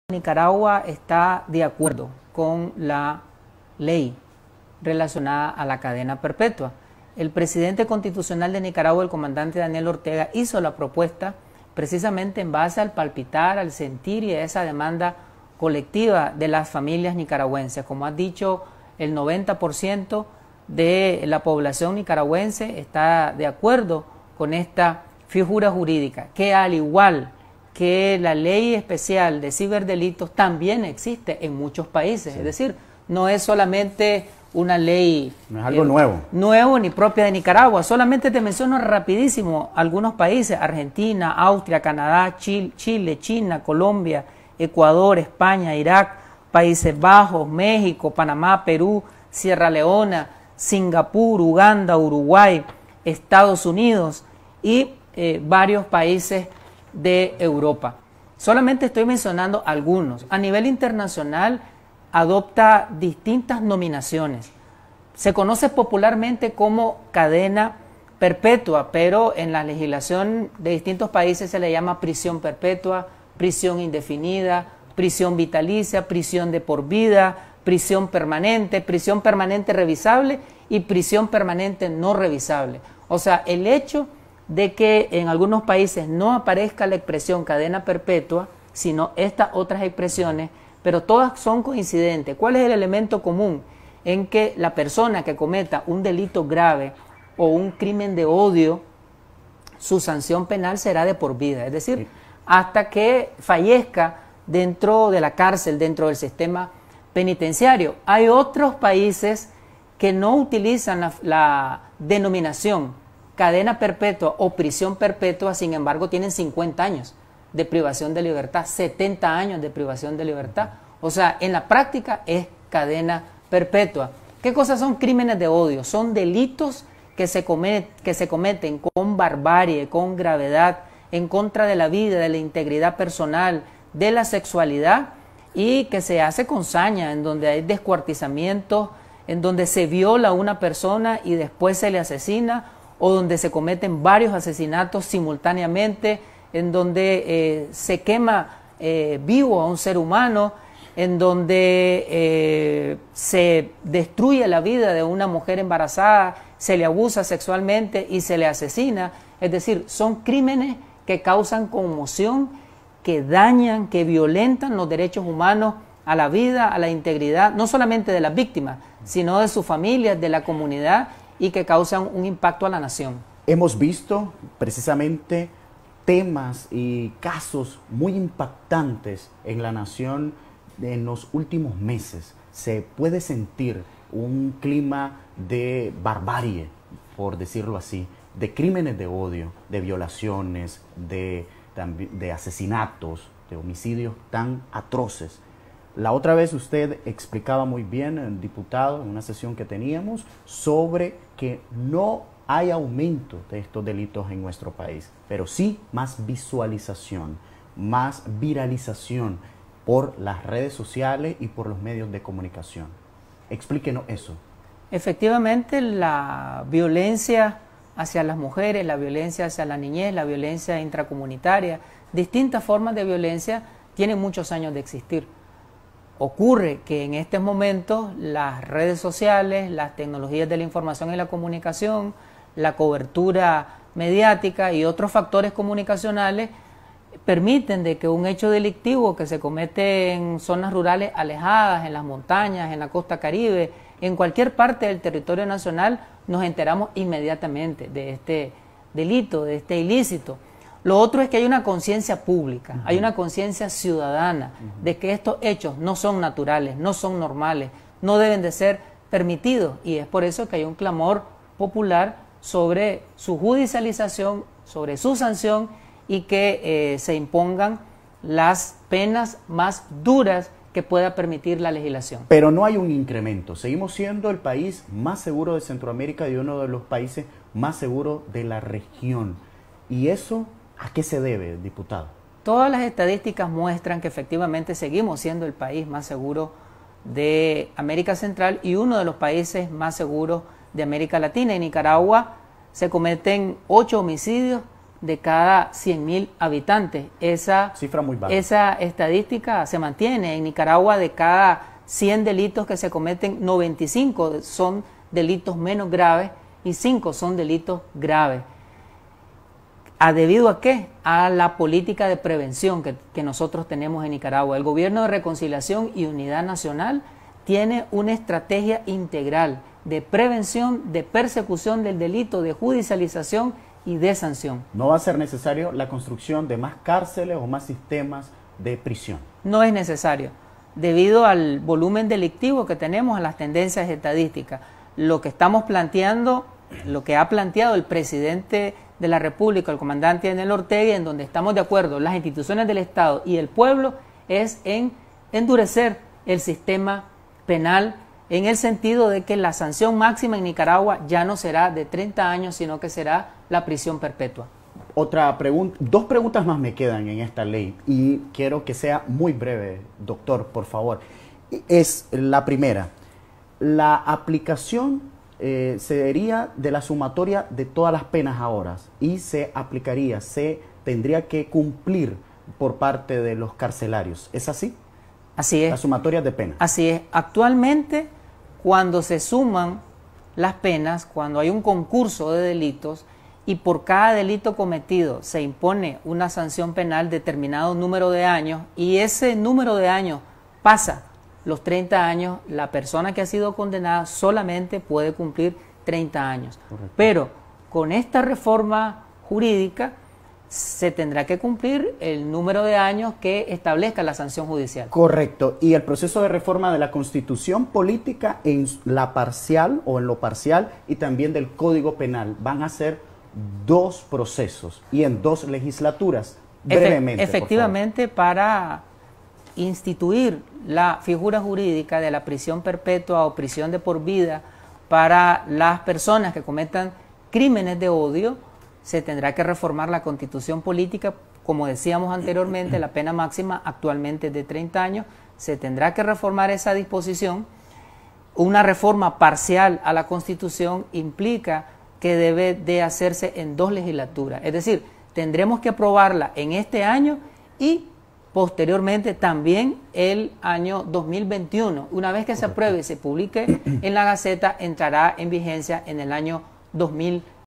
Nicaragua está de acuerdo con la ley relacionada a la cadena perpetua. El presidente constitucional de Nicaragua, el comandante Daniel Ortega, hizo la propuesta precisamente en base al palpitar, al sentir y a esa demanda colectiva de las familias nicaragüenses. Como has dicho, el 90% de la población nicaragüense está de acuerdo con esta figura jurídica, que al igual que la ley especial de ciberdelitos también existe en muchos países. Sí. Es decir, no es solamente una ley... No es algo nuevo. Nuevo ni propia de Nicaragua. Solamente te menciono rapidísimo algunos países: Argentina, Austria, Canadá, Chile, China, Colombia, Ecuador, España, Irak, Países Bajos, México, Panamá, Perú, Sierra Leona, Singapur, Uganda, Uruguay, Estados Unidos y varios países de Europa. Solamente estoy mencionando algunos. A nivel internacional adopta distintas nominaciones. Se conoce popularmente como cadena perpetua, pero en la legislación de distintos países se le llama prisión perpetua, prisión indefinida, prisión vitalicia, prisión de por vida, prisión permanente revisable y prisión permanente no revisable. O sea, el hecho de que en algunos países no aparezca la expresión cadena perpetua, sino estas otras expresiones, pero todas son coincidentes. ¿Cuál es el elemento común? En que la persona que cometa un delito grave o un crimen de odio, su sanción penal será de por vida, es decir, hasta que fallezca dentro de la cárcel, dentro del sistema penitenciario. Hay otros países que no utilizan la denominación cadena perpetua o prisión perpetua, sin embargo tienen 50 años de privación de libertad, 70 años de privación de libertad. O sea, en la práctica es cadena perpetua. ¿Qué cosas son crímenes de odio? Son delitos que se cometen con barbarie, con gravedad, en contra de la vida, de la integridad personal, de la sexualidad, y que se hace con saña, en donde hay descuartizamiento, en donde se viola a una persona y después se le asesina, o donde se cometen varios asesinatos simultáneamente, en donde se quema vivo a un ser humano, en donde se destruye la vida de una mujer embarazada, se le abusa sexualmente y se le asesina. Es decir, son crímenes que causan conmoción, que dañan, que violentan los derechos humanos a la vida, a la integridad, no solamente de las víctimas, sino de sus familias, de la comunidad, y que causan un impacto a la nación. Hemos visto precisamente temas y casos muy impactantes en la nación en los últimos meses. Se puede sentir un clima de barbarie, por decirlo así, de crímenes de odio, de violaciones, de asesinatos, de homicidios tan atroces. La otra vez usted explicaba muy bien, diputado, en una sesión que teníamos, sobre que no hay aumento de estos delitos en nuestro país, pero sí más visualización, más viralización por las redes sociales y por los medios de comunicación. Explíquenos eso. Efectivamente, la violencia hacia las mujeres, la violencia hacia la niñez, la violencia intracomunitaria, distintas formas de violencia tienen muchos años de existir. Ocurre que en estos momentos las redes sociales, las tecnologías de la información y la comunicación, la cobertura mediática y otros factores comunicacionales permiten de que un hecho delictivo que se comete en zonas rurales alejadas, en las montañas, en la costa caribe, en cualquier parte del territorio nacional, nos enteramos inmediatamente de este delito, de este ilícito. Lo otro es que hay una conciencia pública, hay una conciencia ciudadana de que estos hechos no son naturales, no son normales, no deben de ser permitidos, y es por eso que hay un clamor popular sobre su judicialización, sobre su sanción, y que se impongan las penas más duras que pueda permitir la legislación. Pero no hay un incremento. Seguimos siendo el país más seguro de Centroamérica y uno de los países más seguros de la región. ¿Y eso a qué se debe, diputado? Todas las estadísticas muestran que efectivamente seguimos siendo el país más seguro de América Central y uno de los países más seguros de América Latina. En Nicaragua se cometen 8 homicidios de cada 100.000 habitantes. Esa cifra muy baja. Esa estadística se mantiene. En Nicaragua, de cada 100 delitos que se cometen, 95 son delitos menos graves y 5 son delitos graves. ¿Debido a qué? A la política de prevención que nosotros tenemos en Nicaragua. El Gobierno de Reconciliación y Unidad Nacional tiene una estrategia integral de prevención, de persecución del delito, de judicialización y de sanción. ¿No va a ser necesario la construcción de más cárceles o más sistemas de prisión? No es necesario, debido al volumen delictivo que tenemos, a las tendencias estadísticas. Lo que estamos planteando, lo que ha planteado el presidente de la República, el comandante Daniel Ortega, en donde estamos de acuerdo las instituciones del Estado y el pueblo, es en endurecer el sistema penal, en el sentido de que la sanción máxima en Nicaragua ya no será de 30 años, sino que será la prisión perpetua. Otra pregunta, 2 preguntas más me quedan en esta ley y quiero que sea muy breve, doctor, por favor. Es la primera, la aplicación sería de la sumatoria de todas las penas ahora y se aplicaría, se tendría que cumplir por parte de los carcelarios. ¿Es así? Así es. Las sumatorias de penas. Así es. Actualmente, cuando se suman las penas, cuando hay un concurso de delitos y por cada delito cometido se impone una sanción penal determinado número de años y ese número de años pasa los 30 años, la persona que ha sido condenada solamente puede cumplir 30 años. Correcto. Pero con esta reforma jurídica se tendrá que cumplir el número de años que establezca la sanción judicial. Correcto. Y el proceso de reforma de la Constitución Política en la parcial o en lo parcial y también del Código Penal van a ser 2 procesos y en 2 legislaturas. Brevemente, efectivamente, para instituir la figura jurídica de la prisión perpetua o prisión de por vida para las personas que cometan crímenes de odio, se tendrá que reformar la Constitución Política. Como decíamos anteriormente, la pena máxima actualmente es de 30 años, se tendrá que reformar esa disposición. Una reforma parcial a la Constitución implica que debe de hacerse en 2 legislaturas, es decir, tendremos que aprobarla en este año y posteriormente también el año 2021. Una vez que se apruebe y se publique en la Gaceta, entrará en vigencia en el año 2022.